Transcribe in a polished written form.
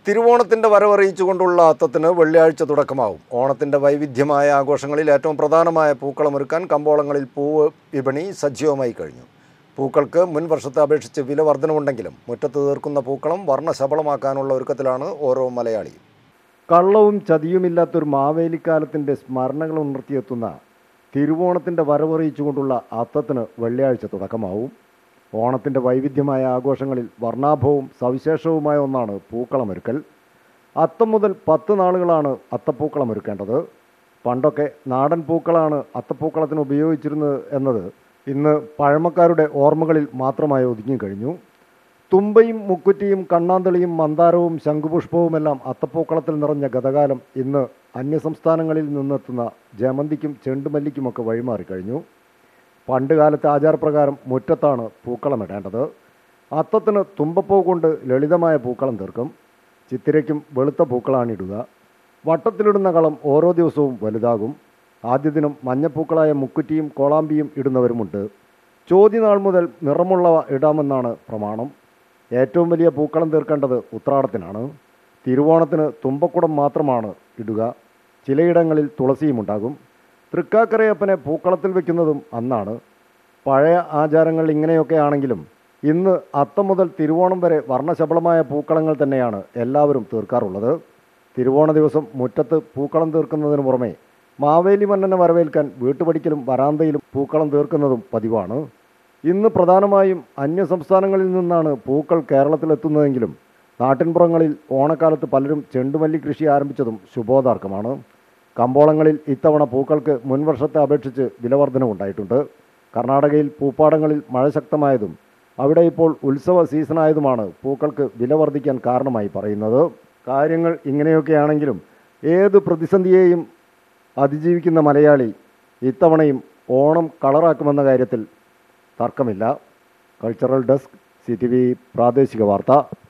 തിരുവോണത്തിൻ്റെ വരവറിയിച്ചുകൊണ്ടുള്ള അത്തത്തിന് വെള്ളിയാഴ്ച തുടക്കമാവും. ഓണത്തിൻ്റെ വൈവിധ്യമായ ആഘോഷങ്ങളിൽ ഏറ്റവും പ്രധാനമായ പൂക്കളമൊരുക്കാൻ കമ്പോളങ്ങളിൽ പൂവ് വിപണി സജീവമായി കഴിഞ്ഞു. പൂക്കൾക്ക് മുൻ വർഷത്തെ അപേക്ഷിച്ച് വില വർധനവുണ്ടെങ്കിലും മുറ്റത്ത് തീർക്കുന്ന പൂക്കളം വർണ്ണശബളമാക്കാനുള്ള ഒരുക്കത്തിലാണ് ഓരോ മലയാളിയും. കള്ളവും ചതിയുമില്ലാത്തൊരു മാവേലിക്കാലത്തിൻ്റെ സ്മരണകൾ ഉണർത്തിയെത്തുന്ന തിരുവോണത്തിൻ്റെ വരവറിയിച്ചുകൊണ്ടുള്ള അത്തത്തിന് വെള്ളിയാഴ്ച തുടക്കമാവും. ഓണത്തിൻ്റെ വൈവിധ്യമായ ആഘോഷങ്ങളിൽ വർണ്ണാഭവും സവിശേഷവുമായ ഒന്നാണ് പൂക്കളമൊരുക്കൽ. അത്തം മുതൽ 10 നാളുകളാണ് അത്തപ്പൂക്കളമൊരുക്കേണ്ടത്. പണ്ടൊക്കെ നാടൻ പൂക്കളാണ് അത്തപ്പൂക്കളത്തിന് ഉപയോഗിച്ചിരുന്നത് എന്നത് ഇന്ന് പഴമക്കാരുടെ ഓർമ്മകളിൽ മാത്രമായി ഒതുങ്ങിക്കഴിഞ്ഞു. തുമ്പയും മുക്കുറ്റിയും കണ്ണാന്തളിയും മന്ദാരവും ശംഖുപുഷ്പവുമെല്ലാം അത്തപ്പൂക്കളത്തിൽ നിറഞ്ഞ ഗതകാലം ഇന്ന് അന്യസംസ്ഥാനങ്ങളിൽ നിന്നെത്തുന്ന ജമന്തിക്കും ചെണ്ടുമല്ലിക്കുമൊക്കെ വഴിമാറിക്കഴിഞ്ഞു. പണ്ട് കാലത്തെ ആചാരപ്രകാരം മുറ്റത്താണ് പൂക്കളമിടേണ്ടത്. അത്തത്തിന് തുമ്പപ്പൂ കൊണ്ട് ലളിതമായ പൂക്കളം തീർക്കും. ചിത്തിരയ്ക്കും വെളുത്ത പൂക്കളാണിടുക. വട്ടത്തിലിടുന്ന കളം ഓരോ ദിവസവും വലുതാകും. ആദ്യ ദിനം മഞ്ഞപ്പൂക്കളായ മുക്കുറ്റിയും കോളാമ്പിയും ഇടുന്നവരുമുണ്ട്. ചോതിനാൾ മുതൽ നിറമുള്ളവ ഇടാമെന്നാണ് പ്രമാണം. ഏറ്റവും വലിയ പൂക്കളം തീർക്കേണ്ടത് ഉത്രാടത്തിനാണ്. തിരുവോണത്തിന് തുമ്പക്കുടം മാത്രമാണ് ഇടുക. ചിലയിടങ്ങളിൽ തുളസിയുമുണ്ടാകും. തൃക്കാക്കരയപ്പനെ പൂക്കളത്തിൽ വയ്ക്കുന്നതും അന്നാണ്. പഴയ ആചാരങ്ങൾ ഇങ്ങനെയൊക്കെ ആണെങ്കിലും ഇന്ന് അത്തം മുതൽ തിരുവോണം വരെ വർണ്ണശബളമായ പൂക്കളങ്ങൾ തന്നെയാണ് എല്ലാവരും തീർക്കാറുള്ളത്. തിരുവോണ ദിവസം മുറ്റത്ത് പൂക്കളം തീർക്കുന്നതിന് പുറമെ മാവേലി മന്നനെ വരവേൽക്കാൻ വീട്ടുപടിക്കലും വരാന്തയിലും പൂക്കളം തീർക്കുന്നതും പതിവാണ്. ഇന്ന് പ്രധാനമായും അന്യസംസ്ഥാനങ്ങളിൽ നിന്നാണ് പൂക്കൾ കേരളത്തിലെത്തുന്നതെങ്കിലും നാട്ടിൻപുറങ്ങളിൽ ഓണക്കാലത്ത് പലരും ചെണ്ടുമല്ലി കൃഷി ആരംഭിച്ചതും ശുഭോദാർക്കമാണ്. കമ്പോളങ്ങളിൽ ഇത്തവണ പൂക്കൾക്ക് മുൻവർഷത്തെ അപേക്ഷിച്ച് വിലവർധനവുണ്ടായിട്ടുണ്ട്. കർണാടകയിൽ പൂപ്പാടങ്ങളിൽ മഴ ശക്തമായതും അവിടെ ഇപ്പോൾ ഉത്സവ സീസണായതുമാണ് പൂക്കൾക്ക് വില വർദ്ധിക്കാൻ കാരണമായി പറയുന്നത്. കാര്യങ്ങൾ ഇങ്ങനെയൊക്കെയാണെങ്കിലും ഏത് പ്രതിസന്ധിയെയും അതിജീവിക്കുന്ന മലയാളി ഇത്തവണയും ഓണം കളറാക്കുമെന്ന കാര്യത്തിൽ തർക്കമില്ല. കൾച്ചറൽ ഡെസ്ക്, CTV പ്രാദേശിക വാർത്ത.